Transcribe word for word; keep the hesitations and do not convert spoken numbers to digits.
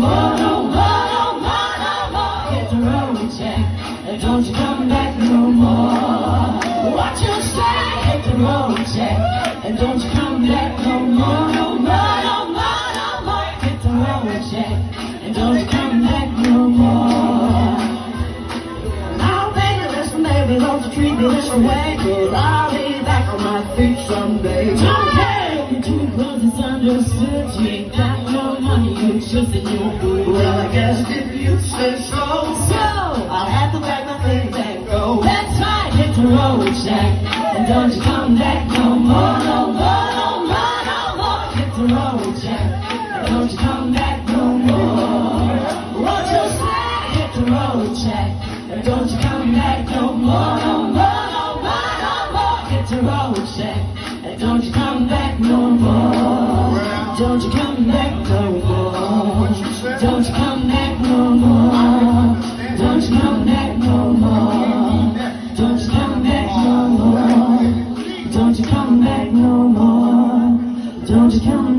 more, no more, no more, no more. Hit the road, Jack, and don't you come back no more. What you say? Hit the road, Jack, and don't you come back no more, no more, no more, no more. Hit the road, Jack, and don't you come back no more. Now, baby, listen, baby, don't you treat me this way, 'cause I'll be back on my feet someday. Don't care if you do, 'cause it's understood. You ain't got no money, you just a new fool. Well, I guess if you say so, so I'll have to pack my things and go. That's right, hit the road, Jack, and don't you come back no more, no more, no more, no more. Hit the road, Jack, and don't you come back no more. What you say? Hit the road, Jack, and don't you come back no more, no more, no more, no more. Hit the road, Jack, and don't you come back no more. Don't you come back no more. Don't you come back no more. Don't you come back no more. Don't you come back no more. Don't you come back no more. Don't you come